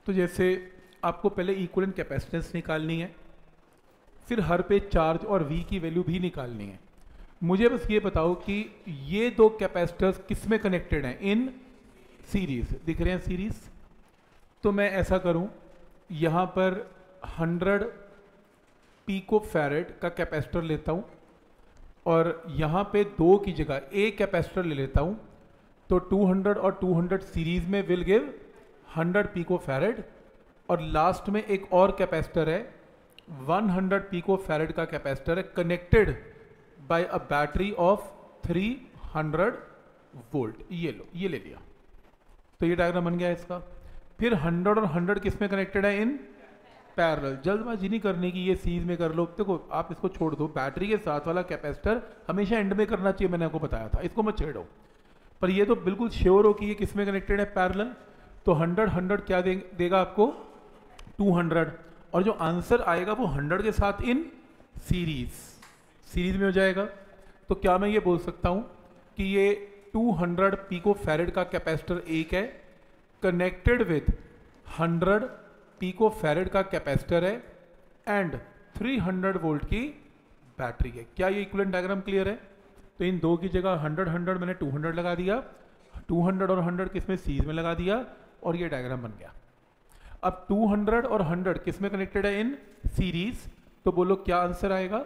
तो जैसे आपको पहले इक्विवेलेंट कैपेसिटेंस निकालनी है, फिर हर पे चार्ज और V की वैल्यू भी निकालनी है। मुझे बस ये बताओ कि ये दो कैपेसिटर्स किस में कनेक्टेड हैं? In series. दिख रहे हैं सीरीज? तो मैं ऐसा करूं, यहाँ पर 100 पिको फैरेड का कैपेसिटर लेता हूं और यहाँ पे 2 की जगह एक कैपेसिटर ले लेता हूं, तो 200 और 200 सीरीज में विल गिव 100 पिको फैरेड। और लास्ट में एक और कैपेसिटर है, 100 पिको फैरेड का कैपेसिटर है, connected by a battery of 300 volt. ये लो, ये ले लिया। तो ये डायग्राम बन गया इसका। फिर 100 और 100 किस में कनेक्टेड है? In parallel. जल्दबाजी नहीं करने की, ये सीरीज में कर लो। देखो आप इसको छोड़ दो, बैटरी के साथ वाला कैपेसिटर हमेशा एंड में करना चाहिए, मैंने आपको बताया था, इसको मत छेड़ो। पर ये तो बिल्कुल श्योर हो कि ये किस में कनेक्टेड है? पैरेलल। तो 100 100 क्या देगा आपको? 200। और जो आंसर आएगा वो 100 के साथ इन सीरीज में हो जाएगा। तो क्या मैं ये बोल सकता हूं कि ये 200 पिको फैरेड का कैपेसिटर एक है, कनेक्टेड विद 100 पिको फैरेड का कैपेसिटर है एंड 300 वोल्ट की बैटरी है। क्या ये इक्विवेलेंट डायग्राम क्लियर है? तो इन दो की जगह 100 100 मैंने 200 लगा दिया, 200 और 100 किस में? सीरीज में लगा दिया, और ये डायग्राम बन गया। अब 200 और 100 किस में कनेक्टेड है? In series. तो बोलो क्या आंसर आएगा?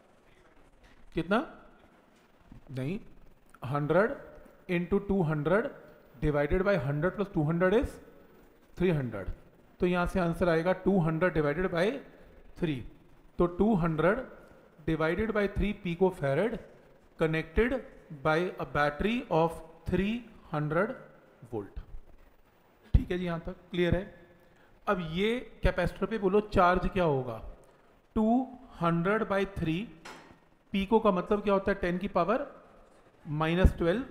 कितना? नहीं, 100 into 200 divided by 100 plus 200 is 300। तो यहां से आंसर आएगा 200 डिवाइडेड बाय 3। तो 200 divided by 3 pico farad connected by a battery of 300 volt. ठीक है जी, यहां तक क्लियर है? अब ये कैपेसिटर पे बोलो चार्ज क्या होगा? 200 बाई 3 पिको का मतलब क्या होता है? 10 की पावर -12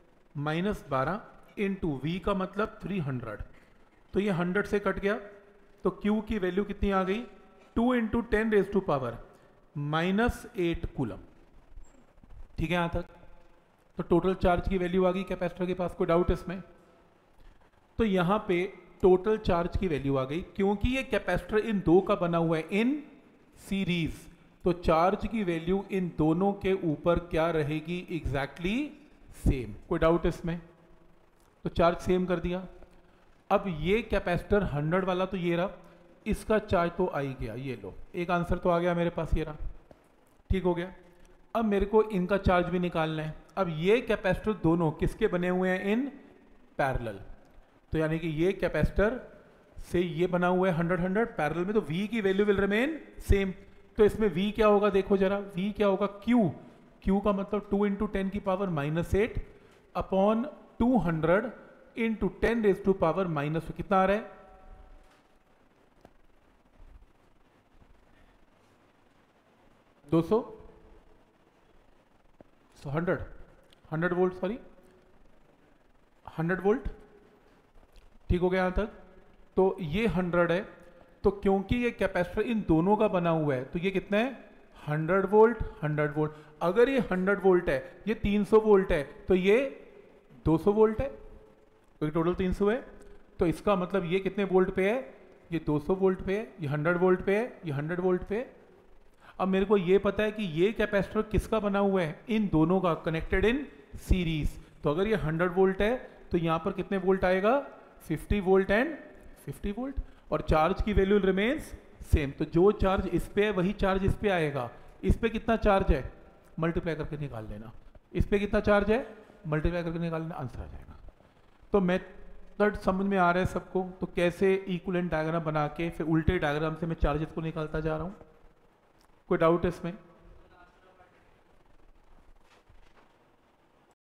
-12 इंटू वी का मतलब 300। तो ये 100 से कट गया, तो Q की वैल्यू कितनी आ गई? 2 into 10 raise to power -8 coulomb. ठीक है यहां तक? तो टोटल चार्ज की वैल्यू आ गई कैपेसिटर के पास। कोई डाउट इसमें? तो यहां पे टोटल चार्ज की वैल्यू आ गई, क्योंकि ये कैपेसिटर इन दो का बना हुआ है इन सीरीज। तो चार्ज की वैल्यू इन दोनों के ऊपर क्या रहेगी? Exactly same. कोई डाउट इसमें? तो चार्ज सेम कर दिया। अब ये कैपेसिटर 100 वाला तो ये रहा, इसका चार्ज तो आ ही गया। ये लो, एक आंसर तो आ गया मेरे पास, ये रहा। ठीक हो गया। अब मेरे को इनका चार्ज भी निकालना है। अब ये कैपेसिटर दोनों किसके बने हुए हैं? In parallel. तो यानी कि ये कैपेसिटर से ये बना हुआ है 100 100 पैरेलल में, तो V की वैल्यू विल रिमेन सेम। तो इसमें V क्या होगा? देखो जरा, V क्या होगा? Q का मतलब 2 इंटू 10 की power -8 upon 200 into 10 raise to power -, कितना आ रहा है? 200 100 वोल्ट, सॉरी 100 वोल्ट। ठीक हो गया यहां तक? तो ये 100 है, तो क्योंकि ये कैपेसिटर इन दोनों का बना हुआ है, तो ये कितना है? 100 वोल्ट 100 वोल्ट। अगर ये 100 वोल्ट है, ये 300 वोल्ट है, तो ये 200 वोल्ट है, तो टोटल 300 है। तो इसका मतलब ये कितने वोल्ट पे है? ये 200 वोल्ट पे है, ये 100 वोल्ट पे है, ये 100 वोल्ट पे है। अब मेरे को ये पता है कि ये कैपेसिटर किसका बना हुआ है? इन दोनों का, कनेक्टेड इन सीरीज। तो अगर ये 100 वोल्ट है, तो यहां पर कितने वोल्ट आएगा? 50 वोल्ट एंड 50 वोल्ट। और चार्ज की वैल्यू रिमेन्स सेम। तो जो चार्ज इस पे है वही चार्ज इस पे आएगा। इस पे कितना चार्ज है? मल्टीप्लाई करके निकाल लेना। इस पे कितना चार्ज है? मल्टीप्लाई करके निकाल लेना, आंसर आ जाएगा। तो मेथड समझ में आ रहा है सबको? तो कैसे इक्विवेलेंट डायग्राम बना के फिर उल्टे डायग्राम से मैं चार्जेस को निकालता जा रहा हूं। कोई डाउट है इसमें?